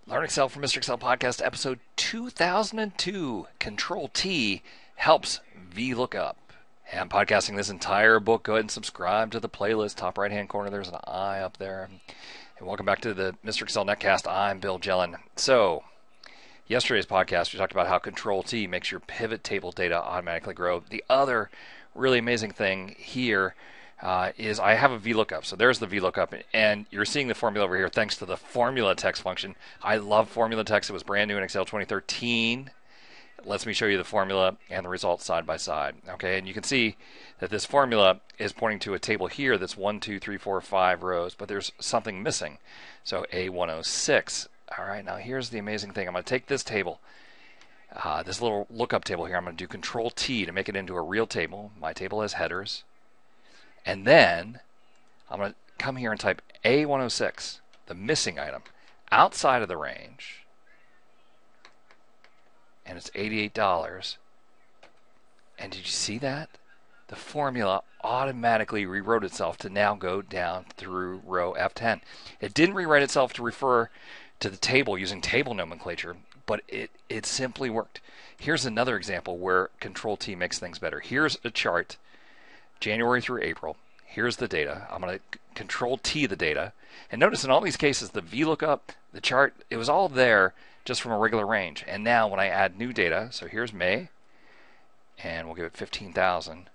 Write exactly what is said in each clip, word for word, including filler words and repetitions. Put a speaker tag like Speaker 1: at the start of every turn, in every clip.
Speaker 1: Learn Excel from Mister Excel Podcast, episode two thousand two. Control T helps VLOOKUP. And I'm podcasting this entire book. Go ahead and subscribe to the playlist. Top right-hand corner, there's an I up there. And welcome back to the Mister Excel Netcast. I'm Bill Jelen. So, yesterday's podcast, we talked about how Control T makes your pivot table data automatically grow. The other really amazing thing here Uh, is I have a VLOOKUP. So there's the VLOOKUP, and you're seeing the formula over here thanks to the FORMULATEXT function. I love FORMULATEXT. It was brand new in Excel twenty thirteen. It lets me show you the formula and the results side by side. Okay, and you can see that this formula is pointing to a table here that's one, two, three, four, five rows, but there's something missing. So A one oh six. All right, now here's the amazing thing. I'm going to take this table, uh, this little lookup table here. I'm going to do Control T to make it into a real table. My table has headers. And then I'm going to come here and type A one oh six, the missing item, outside of the range. And it's eighty-eight dollars. And did you see that? The formula automatically rewrote itself to now go down through row F ten. It didn't rewrite itself to refer to the table using table nomenclature, but it, it simply worked. Here's another example where Control T makes things better. Here's a chart. January through April. Here's the data. I'm going to Control T the data. And notice in all these cases, the VLOOKUP, the chart, it was all there just from a regular range. And now when I add new data, so here's May, and we'll give it fifteen thousand,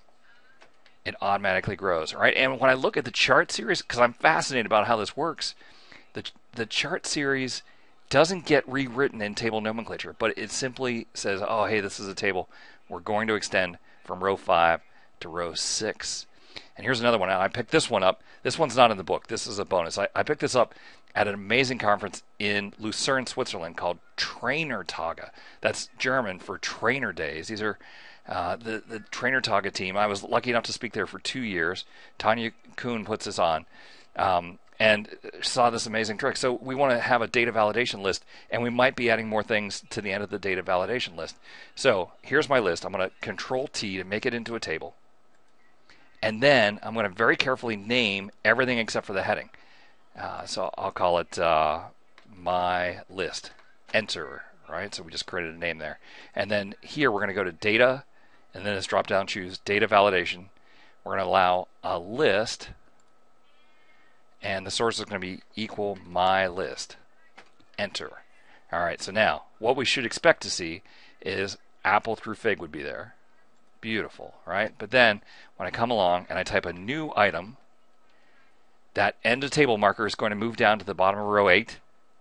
Speaker 1: it automatically grows. All right? And when I look at the chart series, because I'm fascinated about how this works, the, the chart series doesn't get rewritten in table nomenclature, but it simply says, oh, hey, this is a table. We're going to extend from row five to row six. And here's another one. I picked this one up. This one's not in the book. This is a bonus. I, I picked this up at an amazing conference in Lucerne, Switzerland called Trainertage. That's German for trainer days. These are uh, the, the Trainertage team. I was lucky enough to speak there for two years. Tanya Kuhn puts this on um, and saw this amazing trick. So we want to have a data validation list, and we might be adding more things to the end of the data validation list. So here's my list. I'm going to Control T to make it into a table. And then I'm going to very carefully name everything except for the heading. Uh, so I'll call it uh, my list. Enter, right? So we just created a name there. And then here we're going to go to data, and then this drop down choose data validation. We're going to allow a list, and the source is going to be equal my list. Enter. All right, so now what we should expect to see is apple through fig would be there. Beautiful, right? But then when I come along and I type a new item, that end of table marker is going to move down to the bottom of row eight,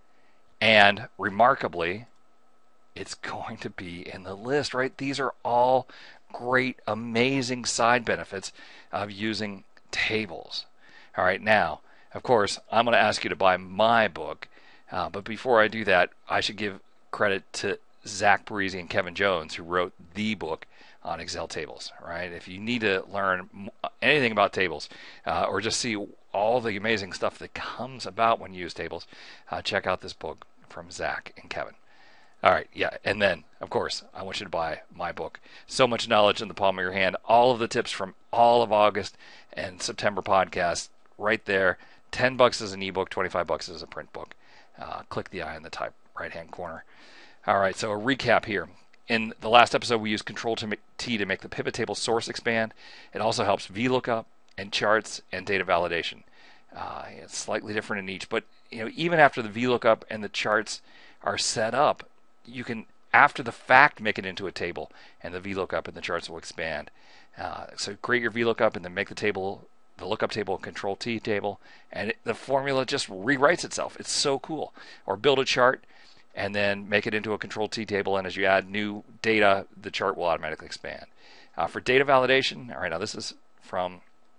Speaker 1: and remarkably, it's going to be in the list, right? These are all great, amazing side benefits of using tables. All right, now, of course, I'm going to ask you to buy my book, uh, but before I do that, I should give credit to Zach Parisi and Kevin Jones, who wrote the book on Excel tables, right? If you need to learn anything about tables uh, or just see all the amazing stuff that comes about when you use tables, uh, check out this book from Zach and Kevin. All right, yeah, and then, of course, I want you to buy my book. So much knowledge in the palm of your hand. All of the tips from all of August and September podcasts right there. ten bucks as an ebook, twenty-five bucks as a print book. Uh, click the I in the top right-hand corner. All right, so a recap here. In the last episode, we used Control T to make the pivot table source expand. It also helps VLOOKUP and charts and data validation. Uh, it's slightly different in each, but you know, even after the VLOOKUP and the charts are set up, you can, after the fact, make it into a table, and the VLOOKUP and the charts will expand. Uh, so create your VLOOKUP and then make the table, the lookup table, a Control T table, and it, the formula just rewrites itself. It's so cool. Or build a chart and then make it into a Control T table, and as you add new data, the chart will automatically expand. Uh, for data validation, all right, now this is from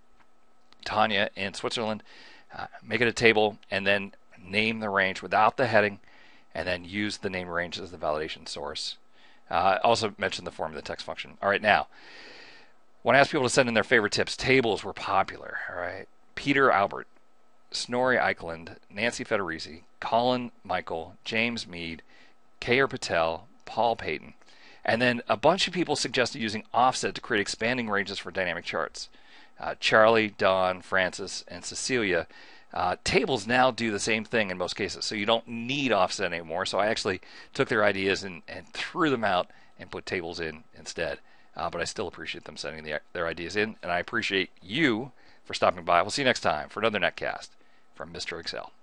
Speaker 1: Tanya in Switzerland. Uh, make it a table, and then name the range without the heading, and then use the name range as the validation source. Uh, also mentioned the FORMULATEXT function. All right, now, when I asked people to send in their favorite tips, tables were popular. All right, Peter Albert, Snorri Eikeland, Nancy Federici, Colin Michael, James Mead, K R Patel, Paul Payton. And then a bunch of people suggested using offset to create expanding ranges for dynamic charts. Uh, Charlie, Don, Francis, and Cecilia Uh, tables now do the same thing in most cases, so you don't need offset anymore. So I actually took their ideas and, and threw them out and put tables in instead. Uh, but I still appreciate them sending the, their ideas in, and I appreciate you for stopping by. We'll see you next time for another netcast from Mister Excel.